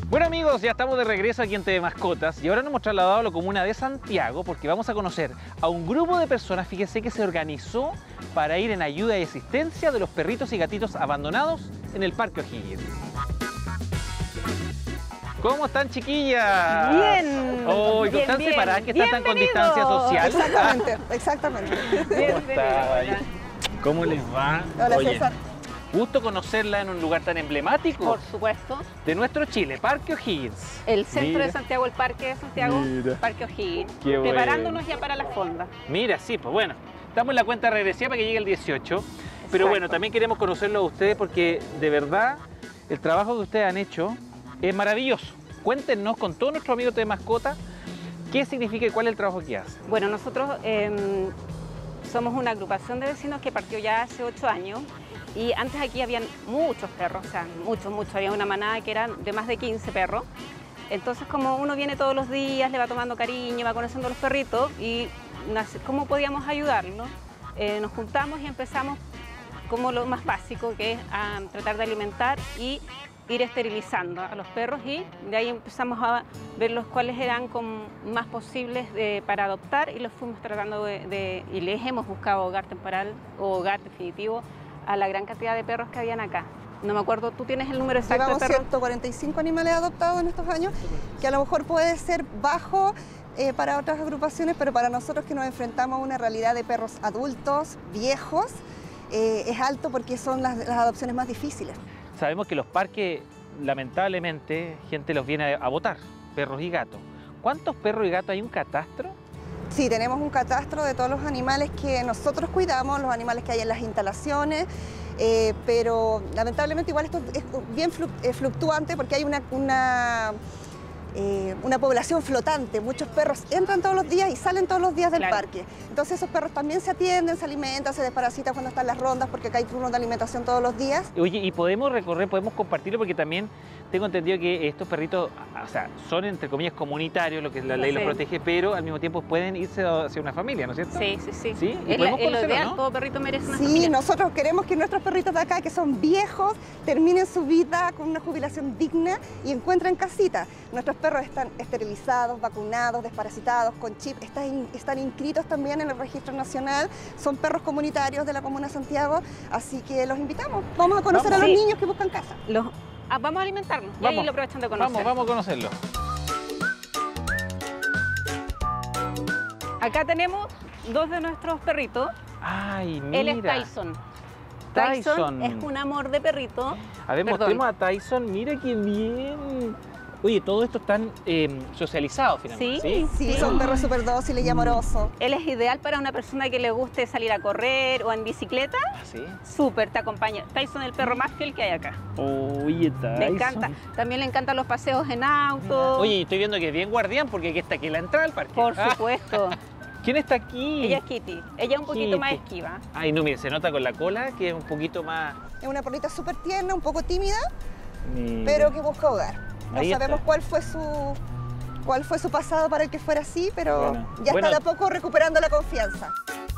Bueno amigos, ya estamos de regreso aquí en TV Mascotas y ahora nos hemos trasladado a la comuna de Santiago porque vamos a conocer a un grupo de personas, fíjense, que se organizó para ir en ayuda y asistencia de los perritos y gatitos abandonados en el Parque O'Higgins. ¿Cómo están, chiquillas? Bien. Oh, bien, ¿están bien. separadas que están con Bienvenido. distancia social? Exactamente, exactamente. ¿Cómo están? ¿Cómo les va? Hola, Oye, César. gusto conocerla en un lugar tan emblemático Por supuesto. de nuestro Chile, Parque O'Higgins. El centro Mira. de Santiago, el Parque de Santiago, Mira. Parque O'Higgins. Qué bueno. Preparándonos ya para la fonda. Mira, sí, pues bueno, estamos en la cuenta regresiva para que llegue el 18, pero bueno, también queremos conocerlo a ustedes porque de verdad el trabajo que ustedes han hecho es maravilloso. Cuéntenos con todos nuestros amigos de mascota qué significa y cuál es el trabajo que hacen. Bueno, nosotros somos una agrupación de vecinos que partió ya hace 8 años y antes aquí habían muchos perros, o sea, muchos, había una manada que eran de más de 15 perros. Entonces, como uno viene todos los días, le va tomando cariño, va conociendo a los perritos y ¿cómo podíamos ayudarlos? Nos juntamos y empezamos como lo más básico, que es a tratar de alimentar y ir esterilizando a los perros, y de ahí empezamos a ver los cuales eran más posibles para adoptar y los fuimos tratando y les hemos buscado hogar temporal o hogar definitivo a la gran cantidad de perros que habían acá. No me acuerdo, ¿tú tienes el número exacto Llevamos de perros? 145 animales adoptados en estos años, que a lo mejor puede ser bajo para otras agrupaciones, pero para nosotros que nos enfrentamos a una realidad de perros adultos, viejos, es alto porque son las adopciones más difíciles. Sabemos que los parques, lamentablemente, gente los viene a botar, perros y gatos. ¿Cuántos perros y gatos hay? ¿Un catastro? Sí, tenemos un catastro de todos los animales que nosotros cuidamos, los animales que hay en las instalaciones, pero lamentablemente igual esto es bien fluctuante porque hay una población flotante. Muchos perros entran todos los días y salen todos los días del parque. Entonces esos perros también se atienden, se alimentan, se desparasitan cuando están las rondas porque acá hay turnos de alimentación todos los días. Oye, y podemos recorrer, podemos compartirlo porque también tengo entendido que estos perritos, o sea, son entre comillas comunitarios, lo que la ley los protege, pero al mismo tiempo pueden irse hacia una familia, ¿no es cierto? Sí, sí, sí. ¿Sí? ¿Y Es podemos lo conocerlo, ideal, no? todo perrito merece una Sí, familia. nosotros queremos que nuestros perritos de acá, que son viejos, terminen su vida con una jubilación digna y encuentren casita. Nuestros perros están esterilizados, vacunados, desparasitados, con chip, están inscritos también en el registro nacional, son perros comunitarios de la Comuna de Santiago, así que los invitamos. Vamos a conocer a los niños que buscan casa. Vamos a alimentarnos y ahí lo aprovechan de conocer. Vamos a conocerlo. Acá tenemos 2 de nuestros perritos. Ay, mira. Él es Tyson. Tyson es un amor de perrito. A ver, Perdón. mostremos a Tyson. Mira qué bien. Oye, todo esto están socializados finalmente. Sí, son perros súper dóciles y amorosos. Él es ideal para una persona que le guste salir a correr o en bicicleta. ¿Ah, sí? Súper, te acompaña. Tyson es el perro más fiel que hay acá. Oye, Tyson. Me encanta. También le encantan los paseos en auto. Oye, estoy viendo que es bien guardián porque aquí está aquí la entrada al parque. Por supuesto. ¿Quién está aquí? Ella es Kitty. Ella es un poquito Kitty. más esquiva. Ay, no, mire, se nota con la cola que es un poquito más... Es una perrita súper tierna, un poco tímida, Mira. pero que busca hogar. No Ahí sabemos está. cuál fue su pasado para el que fuera así, pero Bueno, ya bueno. está de a poco recuperando la confianza.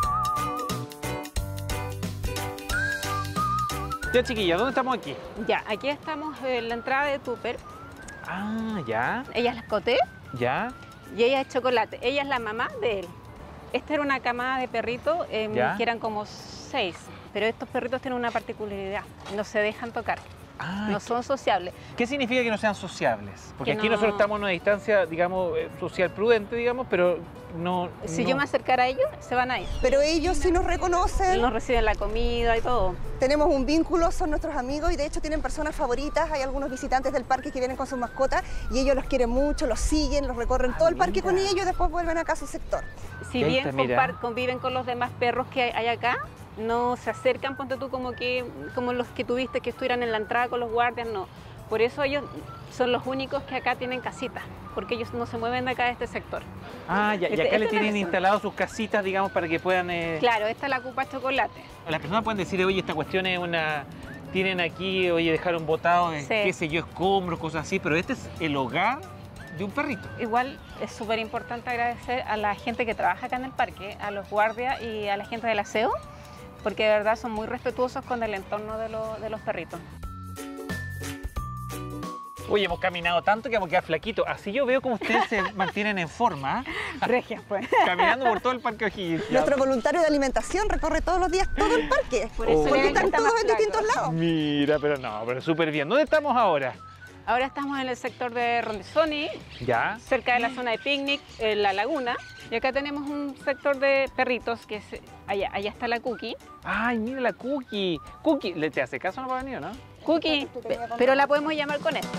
Ya, chiquilla, ¿dónde estamos aquí? Ya, aquí estamos en la entrada de Tupper. Ah, ya, Ella es la Coté ya. y ella es Chocolate. Ella es la mamá de él. Esta era una camada de perritos ¿Ya? que eran como 6, pero estos perritos tienen una particularidad, no se dejan tocar, Ah, no son sociables. ¿qué significa que no sean sociables? Porque Que aquí no- nosotros estamos en una distancia, digamos, social prudente, digamos, pero no... Si no- yo me acercara a ellos, se van a ir. Pero ellos sí nos reconocen, Nos reciben la comida y todo. tenemos un vínculo, son nuestros amigos y de hecho tienen personas favoritas. Hay algunos visitantes del parque que vienen con sus mascotas y ellos los quieren mucho, los siguen, los recorren todo el parque con mira. ellos y después vuelven acá a su sector. Si Y ahí bien está, mira. conviven con los demás perros que hay acá, no se acercan, ponte tú, como los que tuviste que estuvieran en la entrada con los guardias, no. Por eso ellos son los únicos que acá tienen casitas, porque ellos no se mueven de acá de este sector. Ah, ya, y Este- acá le esta es la tienen razón. instaladas sus casitas, digamos, para que puedan... Claro, esta es la Cupa Chocolate. Las personas pueden decir, oye, esta cuestión es una... Tienen aquí, oye, dejaron botado, Sí. qué sé yo, escombros, cosas así, pero este es el hogar de un perrito. Igual es súper importante agradecer a la gente que trabaja acá en el parque, a los guardias y a la gente del aseo, porque de verdad son muy respetuosos con el entorno de los perritos. Oye, hemos caminado tanto que vamos a quedar flaquitos. Así yo veo como ustedes se mantienen en forma. Regias, pues. Caminando por todo el Parque O'Higgins. Nuestro voluntario de alimentación recorre todos los días todo el parque. Por eso Porque le están encanta todos más en flaco. distintos lados. Mira, pero súper bien. ¿Dónde estamos ahora? Ahora estamos en el sector de Rondizoni, Ya. cerca de la zona de picnic, en la laguna. Y acá tenemos un sector de perritos, que es allá está la Cookie. Ay, mira la Cookie. Cookie, ¿le te hace caso no va a venir, no? Cookie, pero la podemos llamar con esto.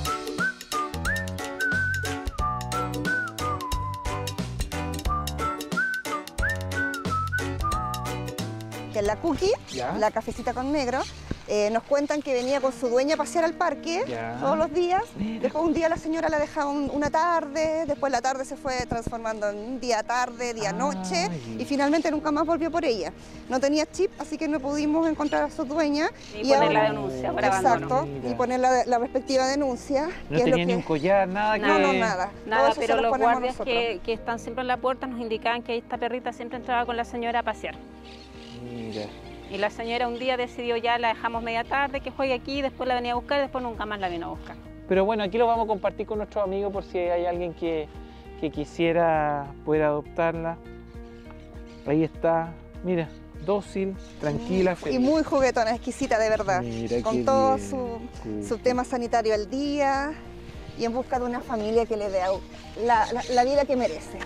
Que es la Cookie, Ya. la cafecita con negro. Nos cuentan que venía con su dueña a pasear al parque Ya. todos los días. Mira. Después un día la señora la dejaba una tarde, después la tarde se fue transformando en día tarde, día noche Ay. y finalmente nunca más volvió por ella. No tenía chip, así que no pudimos encontrar a su dueña. Y poner la ahora- denuncia por Exacto, abandono. Mira. y poner la respectiva denuncia. No que es lo tenía ni un collar, nada No, que... no, nada. Todo Nada, eso se pero lo los ponemos guardias nosotros. que están siempre en la puerta nos indicaban que esta perrita siempre entraba con la señora a pasear. Mira. Y la señora un día decidió ya la dejamos media tarde, que juegue aquí, después la venía a buscar y después nunca más la vino a buscar. Pero bueno, aquí lo vamos a compartir con nuestros amigos por si hay alguien que quisiera poder adoptarla. Ahí está, mira, dócil, tranquila, Y feliz. muy juguetona, exquisita de verdad. Mira Con qué todo bien. su Sí. tema sanitario al día y en busca de una familia que le dé la vida que merece.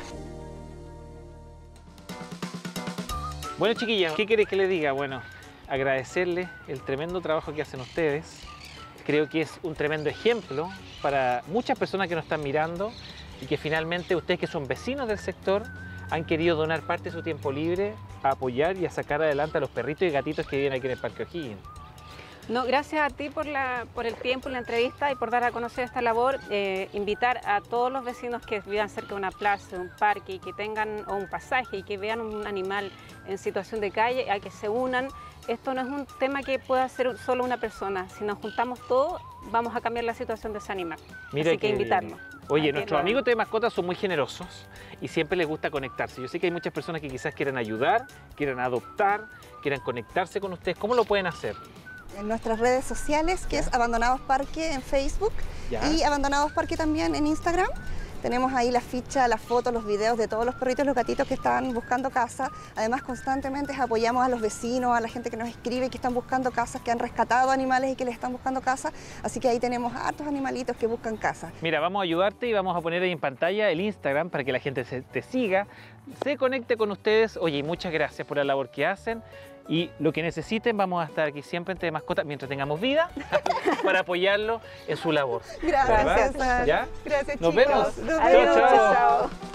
Bueno, chiquillas, ¿qué querés que les diga? Bueno, agradecerles el tremendo trabajo que hacen ustedes. Creo que es un tremendo ejemplo para muchas personas que nos están mirando y que finalmente ustedes que son vecinos del sector han querido donar parte de su tiempo libre a apoyar y a sacar adelante a los perritos y gatitos que viven aquí en el Parque O'Higgins. No, gracias a ti por el tiempo y la entrevista y por dar a conocer esta labor. Invitar a todos los vecinos que vivan cerca de una plaza, de un parque y que tengan o un pasaje y que vean un animal en situación de calle, a que se unan. Esto no es un tema que pueda hacer solo una persona. Si nos juntamos todos, vamos a cambiar la situación de ese animal. Mira Así que qué invitarnos. bien. Oye, a que nuestros lo amigos hagan. de mascotas son muy generosos y siempre les gusta conectarse. Yo sé que hay muchas personas que quizás quieran ayudar, quieran adoptar, quieran conectarse con ustedes. ¿Cómo lo pueden hacer? En nuestras redes sociales, que es Abandonados Parque en Facebook Ya. y Abandonados Parque también en Instagram. Tenemos ahí la ficha, las fotos, los videos de todos los perritos y los gatitos que están buscando casa. Además, constantemente apoyamos a los vecinos, a la gente que nos escribe que están buscando casas, que han rescatado animales y que les están buscando casa. Así que ahí tenemos hartos animalitos que buscan casa. Mira, vamos a ayudarte y vamos a poner ahí en pantalla el Instagram para que la gente te siga, se conecte con ustedes. Oye, y muchas gracias por la labor que hacen. Y lo que necesiten, vamos a estar aquí siempre entre mascotas mientras tengamos vida para apoyarlo en su labor. Gracias. ¿Verdad? ¿Ya? Gracias, Nos chicos. vemos. Nos Adiós, vemos. Chao, chao. chao.